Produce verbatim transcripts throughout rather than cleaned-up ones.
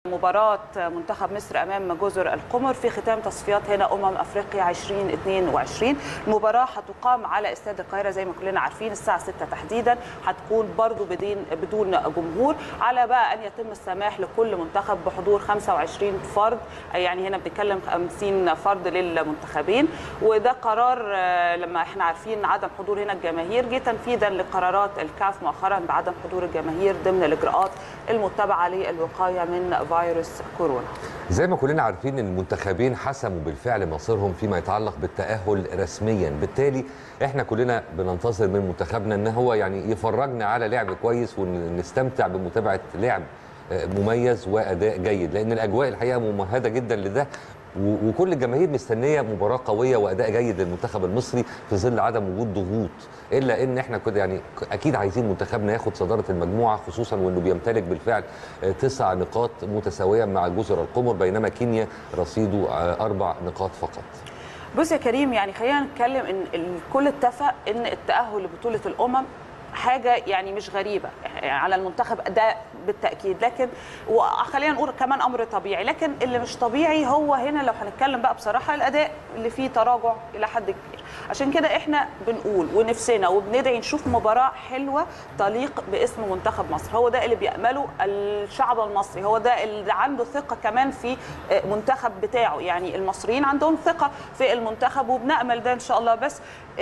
مباراة منتخب مصر أمام جزر القمر في ختام تصفيات هنا أمم أفريقيا ألفين واثنين وعشرين. المباراة هتقام على استاد القاهرة زي ما كلنا عارفين الساعة ستة تحديدا، هتكون برضو بدين بدون جمهور، على بقى أن يتم السماح لكل منتخب بحضور خمسة وعشرين فرد، يعني هنا بنتكلم خمسين فرد للمنتخبين. وده قرار لما احنا عارفين عدم حضور هنا الجماهير جه تنفيذا لقرارات الكاف مؤخرا بعدم حضور الجماهير ضمن الإجراءات المتبعة للوقاية من فيروس كورونا. زي ما كلنا عارفين ان المنتخبين حسموا بالفعل مصيرهم فيما يتعلق بالتأهل رسميا، بالتالي احنا كلنا بننتظر من منتخبنا ان هو يعني يفرجنا على لعب كويس ونستمتع بمتابعة لعب مميز واداء جيد، لان الاجواء الحقيقه ممهده جدا لده، وكل الجماهير مستنيه مباراه قويه واداء جيد للمنتخب المصري في ظل عدم وجود ضغوط. الا ان احنا كده يعني اكيد عايزين منتخبنا ياخد صداره المجموعه، خصوصا وانه بيمتلك بالفعل تسع نقاط متساويه مع جزر القمر، بينما كينيا رصيده اربع نقاط فقط. بص يا كريم، يعني خلينا نتكلم ان الكل اتفق ان التاهل لبطوله الامم حاجه يعني مش غريبه على المنتخب ده بالتاكيد، لكن وخلينا نقول كمان امر طبيعي، لكن اللي مش طبيعي هو هنا لو هنتكلم بقى بصراحه الاداء اللي فيه تراجع الى حد كبير. عشان كده احنا بنقول ونفسنا وبندعي نشوف مباراه حلوه تليق باسم منتخب مصر، هو ده اللي بيأمله الشعب المصري، هو ده اللي عنده ثقه كمان في منتخب بتاعه، يعني المصريين عندهم ثقه في المنتخب وبنأمل ده ان شاء الله. بس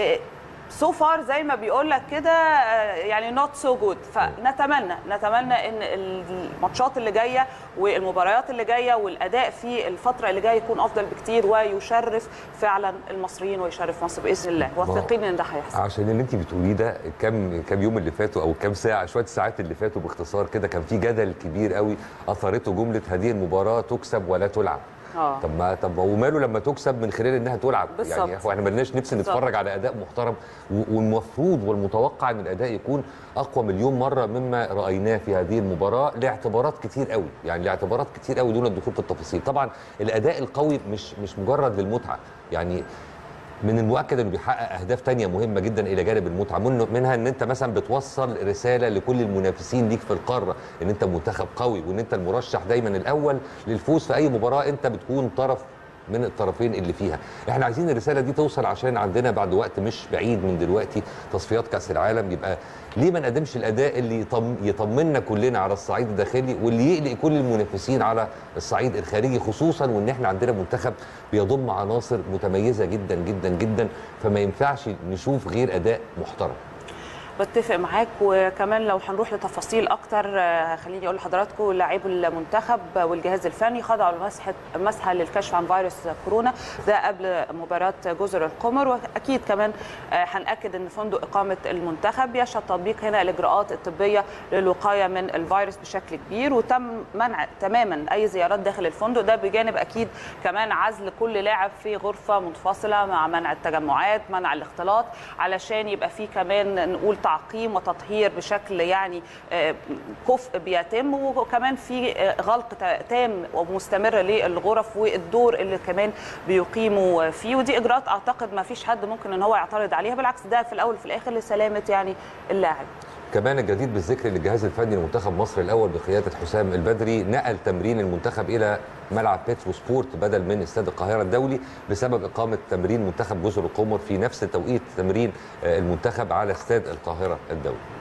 سو فار زي ما بيقول لك كده يعني نوت سو جود، فنتمنى نتمنى ان الماتشات اللي جايه والمباريات اللي جايه والاداء في الفتره اللي جايه يكون افضل بكتير ويشرف فعلا المصريين ويشرف مصر باذن الله، واثقين ان ده هيحصل. عشان اللي انت بتقوليه ده كم كم يوم اللي فاتوا او كم ساعه، شويه الساعات اللي فاتوا باختصار كده، كان في جدل كبير قوي اثرته جمله هذه المباراه تكسب ولا تلعب. آه. طب ما طب وماله لما تكسب من خلال انها تلعب؟ بالزبط. يعني احنا مالناش نفس نتفرج على اداء محترم، والمفروض والمتوقع ان الاداء يكون اقوى مليون مره مما رايناه في هذه المباراه لاعتبارات كتير قوي، يعني لاعتبارات كتير قوي دون الدخول في التفاصيل. طبعا الاداء القوي مش مش مجرد للمتعه، يعني من المؤكد انه بيحقق اهداف تانية مهمه جدا الى جانب المتعه، منها ان انت مثلا بتوصل رساله لكل المنافسين ليك في القاره ان انت منتخب قوي وان انت المرشح دايما الاول للفوز في اي مباراه انت بتكون طرف من الطرفين اللي فيها. احنا عايزين الرساله دي توصل عشان عندنا بعد وقت مش بعيد من دلوقتي تصفيات كاس العالم، يبقى ليه ما نقدمش الاداء اللي يطمنا كلنا على الصعيد الداخلي واللي يقلق كل المنافسين على الصعيد الخارجي، خصوصا وان احنا عندنا منتخب بيضم عناصر متميزه جدا جدا جدا، فما ينفعش نشوف غير اداء محترم. بتفق معاك، وكمان لو هنروح لتفاصيل اكتر خليني اقول لحضراتكم لاعبو المنتخب والجهاز الفني خضعوا لمسحه مسحه للكشف عن فيروس كورونا ده قبل مباراه جزر القمر، واكيد كمان هنأكد ان فندق اقامه المنتخب يشهد تطبيق هنا الاجراءات الطبيه للوقايه من الفيروس بشكل كبير، وتم منع تماما اي زيارات داخل الفندق ده، بجانب اكيد كمان عزل كل لاعب في غرفه منفصله مع منع التجمعات منع الاختلاط، علشان يبقى في كمان نقول تعقيم وتطهير بشكل يعني كفء بيتم، وكمان في غلق تام ومستمر للغرف والدور اللي كمان بيقيموا فيه، ودي اجراءات اعتقد ما فيش حد ممكن ان هو يعترض عليها، بالعكس ده في الاول وفي الاخر لسلامه يعني اللاعب. كمان الجديد بالذكر ان الجهاز الفني لمنتخب مصر الاول بقياده حسام البدري نقل تمرين المنتخب الى ملعب بيترو سبورت بدل من استاد القاهره الدولي بسبب اقامه تمرين منتخب جزر القمر في نفس توقيت تمرين المنتخب على استاد القاهره الدولي.